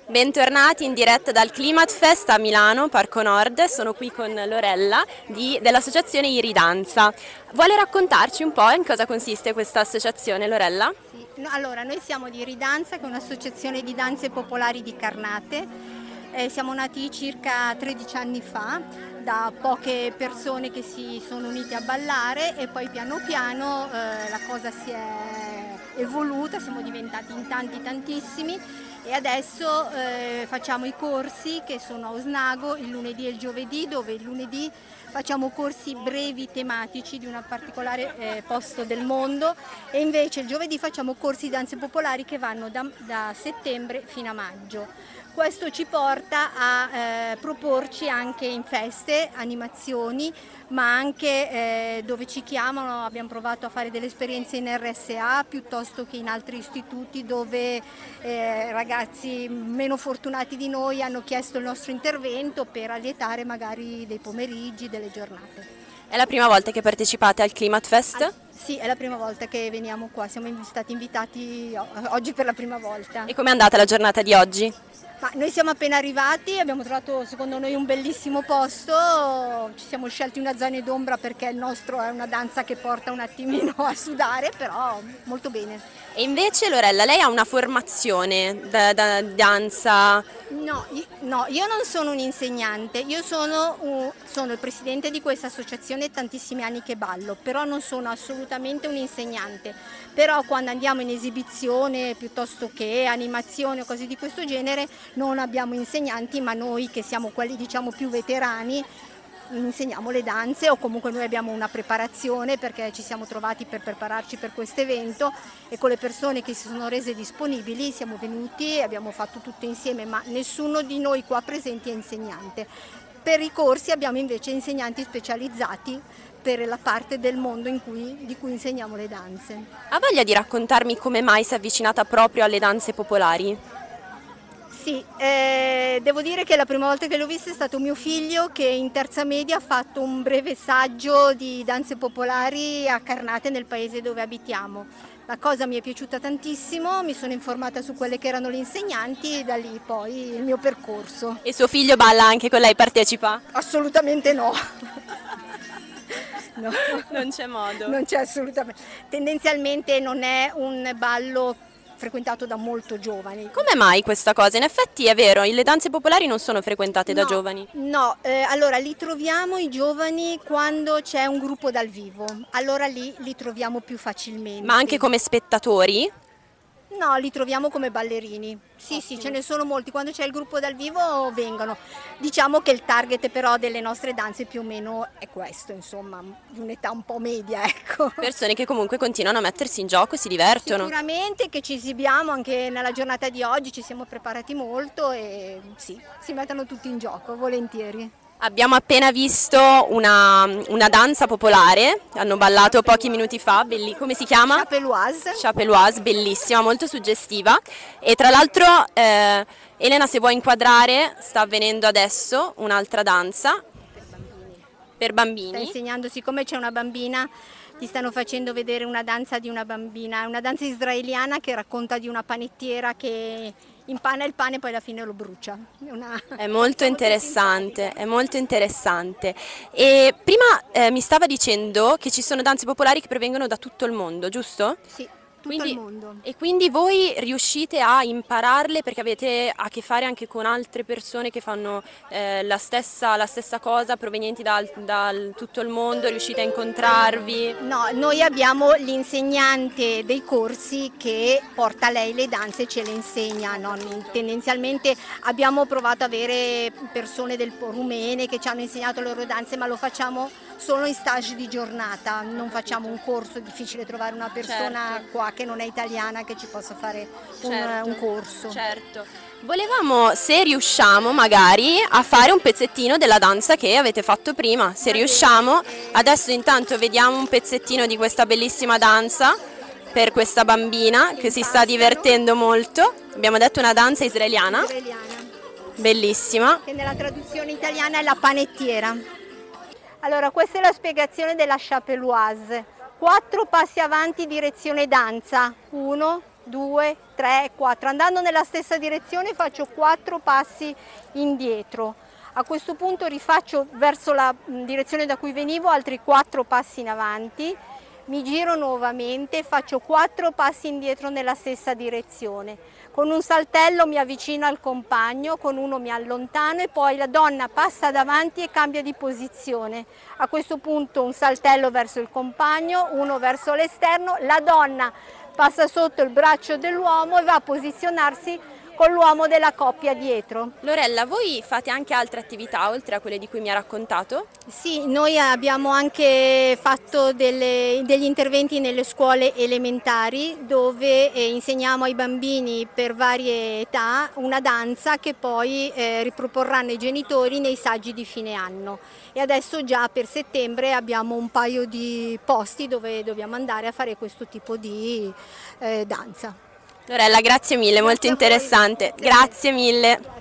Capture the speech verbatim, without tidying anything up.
Bentornati in diretta dal Klimatfest a Milano, Parco Nord. Sono qui con Lorella di, dell'associazione Iridanza. Vuole raccontarci un po' in cosa consiste questa associazione, Lorella? Sì. No, allora, noi siamo di Iridanza, che è un'associazione di danze popolari di Carnate. Eh, siamo nati circa tredici anni fa da poche persone che si sono unite a ballare e poi piano piano eh, la cosa si è evoluta, siamo diventati in tanti tantissimi e adesso eh, facciamo i corsi che sono a Osnago il lunedì e il giovedì, dove il lunedì facciamo corsi brevi tematici di un particolare eh, posto del mondo e invece il giovedì facciamo corsi di danze popolari che vanno da, da settembre fino a maggio. Questo ci porta a eh, proporci anche in feste, animazioni, ma anche eh, dove ci chiamano. Abbiamo provato a fare delle esperienze in R S A piuttosto che in altri istituti dove eh, ragazzi meno fortunati di noi hanno chiesto il nostro intervento per allietare magari dei pomeriggi, delle giornate. È la prima volta che partecipate al Klimatfest? Ah, sì, è la prima volta che veniamo qua, siamo stati invitati oggi per la prima volta. E com'è andata la giornata di oggi? Ma noi siamo appena arrivati, abbiamo trovato secondo noi un bellissimo posto, ci siamo scelti una zona d'ombra perché il nostro è una danza che porta un attimino a sudare, però molto bene. E invece Lorella, lei ha una formazione da, da danza? No, no, io non sono un insegnante, io sono, un, sono il presidente di questa associazione, tantissimi anni che ballo, però non sono assolutamente un insegnante. Però quando andiamo in esibizione piuttosto che animazione o cose di questo genere non abbiamo insegnanti, ma noi che siamo quelli diciamo più veterani insegniamo le danze o comunque noi abbiamo una preparazione perché ci siamo trovati per prepararci per questo evento e con le persone che si sono rese disponibili siamo venuti e abbiamo fatto tutto insieme, ma nessuno di noi qua presenti è insegnante. Per i corsi abbiamo invece insegnanti specializzati per la parte del mondo in cui, di cui insegniamo le danze. Ha voglia di raccontarmi come mai si è avvicinata proprio alle danze popolari? Sì, eh, devo dire che la prima volta che l'ho vista è stato mio figlio che in terza media ha fatto un breve saggio di danze popolari a Carnate, nel paese dove abitiamo. La cosa mi è piaciuta tantissimo, mi sono informata su quelle che erano le insegnanti e da lì poi il mio percorso. E suo figlio balla anche con lei, partecipa? Assolutamente no. No. Non c'è modo. Non c'è assolutamente. Tendenzialmente non è un ballo frequentato da molto giovani. Come mai questa cosa? In effetti è vero, le danze popolari non sono frequentate no, da giovani. No, eh, allora li troviamo i giovani quando c'è un gruppo dal vivo, allora lì li troviamo più facilmente. Ma anche come spettatori? No, li troviamo come ballerini. Sì, Ottimo. Sì, ce ne sono molti. Quando c'è il gruppo dal vivo vengono. Diciamo che il target però delle nostre danze più o meno è questo, insomma, di un'età un po' media, ecco. Persone che comunque continuano a mettersi in gioco e si divertono. Sicuramente che ci esibiamo anche nella giornata di oggi, ci siamo preparati molto e sì, si mettono tutti in gioco, volentieri. Abbiamo appena visto una, una danza popolare, hanno ballato pochi minuti fa, belli, come si chiama? Chapeloise. Chapeloise, bellissima, molto suggestiva. E tra l'altro, eh, Elena, se vuoi inquadrare, sta avvenendo adesso un'altra danza Per bambini. Per bambini. Sta insegnando, siccome c'è una bambina, ti stanno facendo vedere una danza di una bambina, una danza israeliana che racconta di una panettiera che impana il pane e poi alla fine lo brucia. Una... È molto interessante, è molto interessante. E prima eh, mi stava dicendo che ci sono danze popolari che provengono da tutto il mondo, giusto? Sì, tutto quindi, il mondo. E quindi voi riuscite a impararle perché avete a che fare anche con altre persone che fanno eh, la, stessa, la stessa cosa, provenienti da, da tutto il mondo, riuscite a incontrarvi? No, noi abbiamo l'insegnante dei corsi che porta lei le danze e ce le insegna. No? Tendenzialmente abbiamo provato ad avere persone del rumene che ci hanno insegnato le loro danze, ma lo facciamo solo in stage di giornata, non facciamo un corso, è difficile trovare una persona certo. qua che non è italiana che ci possa fare un, certo, un corso. Certo. Volevamo, se riusciamo magari, a fare un pezzettino della danza che avete fatto prima, se riusciamo. Adesso intanto vediamo un pezzettino di questa bellissima danza per questa bambina che si sta divertendo molto. Abbiamo detto una danza israeliana, israeliana. Bellissima. Che nella traduzione italiana è la panettiera. Allora, questa è la spiegazione della Chapeloise. Quattro passi avanti direzione danza. Uno, due, tre, quattro. Andando nella stessa direzione faccio quattro passi indietro. A questo punto rifaccio verso la direzione da cui venivo altri quattro passi in avanti, mi giro nuovamente, faccio quattro passi indietro nella stessa direzione. Con un saltello mi avvicino al compagno, con uno mi allontano e poi la donna passa davanti e cambia di posizione. A questo punto un saltello verso il compagno, uno verso l'esterno, la donna passa sotto il braccio dell'uomo e va a posizionarsi con l'uomo della coppia dietro. Lorella, voi fate anche altre attività oltre a quelle di cui mi ha raccontato? Sì, noi abbiamo anche fatto delle, degli interventi nelle scuole elementari dove eh, insegniamo ai bambini per varie età una danza che poi eh, riproporranno i genitori nei saggi di fine anno. E adesso già per settembre abbiamo un paio di posti dove dobbiamo andare a fare questo tipo di eh, danza. Lorella, grazie mille, Grazie molto interessante. Grazie. Grazie mille.